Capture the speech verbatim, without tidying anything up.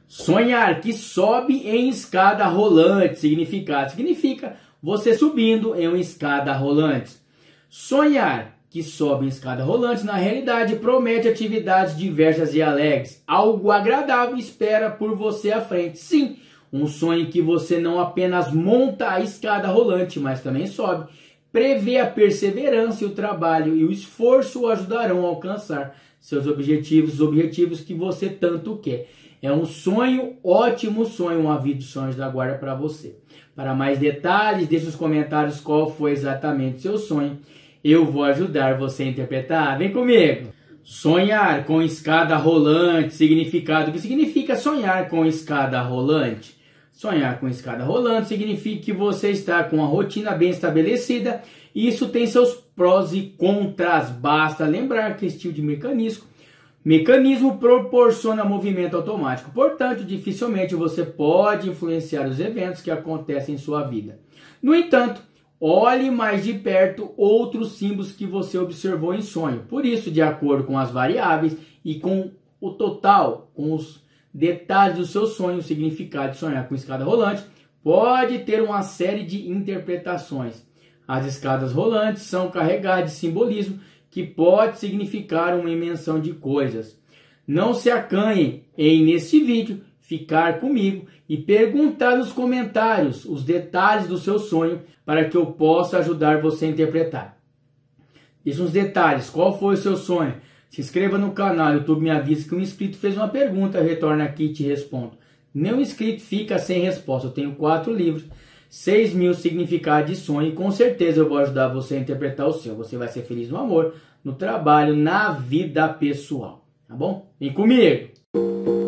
Sonhar que sobe em escada rolante. Significado: significa você subindo em uma escada rolante. Sonhar que sobe em escada rolante, na realidade, promete atividades diversas e alegres. Algo agradável espera por você à frente. Sim, um sonho que você não apenas monta a escada rolante, mas também sobe. Prevê a perseverança e o trabalho e o esforço o ajudarão a alcançar seus objetivos, os objetivos que você tanto quer. É um sonho, ótimo sonho, uma vida de sonhos da guarda para você. Para mais detalhes, deixe nos comentários qual foi exatamente o seu sonho. Eu vou ajudar você a interpretar. Vem comigo! Sonhar com escada rolante. Significado: o que significa sonhar com escada rolante? Sonhar com escada rolante significa que você está com uma rotina bem estabelecida. E isso tem seus prós e contras. Basta lembrar que esse tipo de mecanismo, mecanismo proporciona movimento automático. Portanto, dificilmente você pode influenciar os eventos que acontecem em sua vida. No entanto, olhe mais de perto outros símbolos que você observou em sonho. Por isso, de acordo com as variáveis e com o total, com os detalhes do seu sonho, o significado de sonhar com escada rolante pode ter uma série de interpretações. As escadas rolantes são carregadas de simbolismo que pode significar uma imensão de coisas. Não se acanhe em, neste vídeo, ficar comigo e perguntar nos comentários os detalhes do seu sonho para que eu possa ajudar você a interpretar. Deixe uns detalhes, qual foi o seu sonho? Se inscreva no canal, o YouTube me avisa que um inscrito fez uma pergunta, eu retorno aqui e te respondo. Nenhum inscrito fica sem resposta. Eu tenho quatro livros, seis mil significados de sonho e com certeza eu vou ajudar você a interpretar o seu. Você vai ser feliz no amor, no trabalho, na vida pessoal. Tá bom? Vem comigo!